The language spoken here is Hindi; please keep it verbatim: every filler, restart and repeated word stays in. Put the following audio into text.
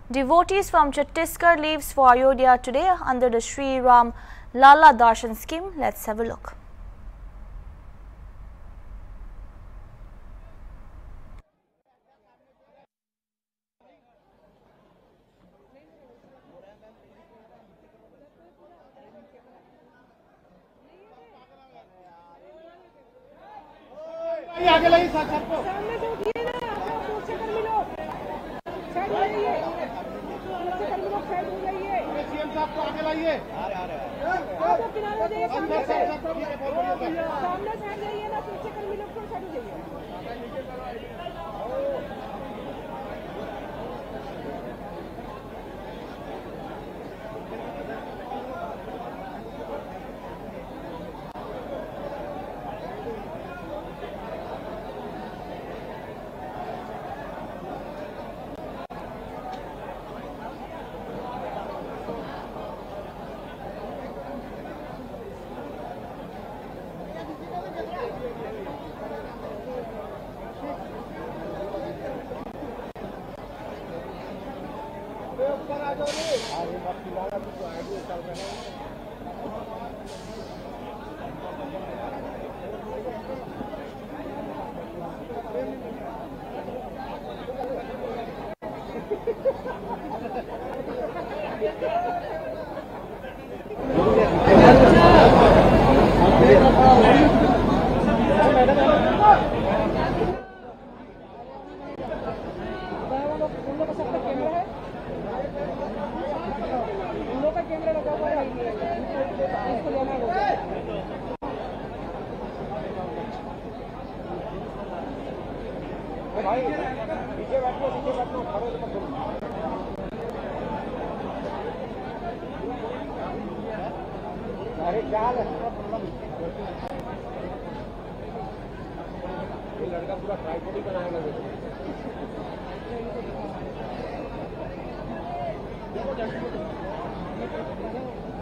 Devotees from Chhattisgarh leaves for Ayodhya today under the Sri Ram Lala Darshan scheme. Let's have a look. आगे लाइए सबको सामने से उठिए ना पीछे कर मिलो साइड में रहिए पीछे कर मिलो साइड में रहिए सीएम साहब को आगे लाइए आ रहे आ रहे आप किनारे हो जाइए सामने से सामने साइड जाइए ना पीछे कर मिलो को साइड जाइए ऊपर आ जाओ रे आगे मत खिलाना तो आगे चल रहे हैं भाई पीछे बैठो पीछे बैठो खड़े मत करो अरे क्या है ये लड़का पूरा ट्राइपॉड ही बनाएगा देखो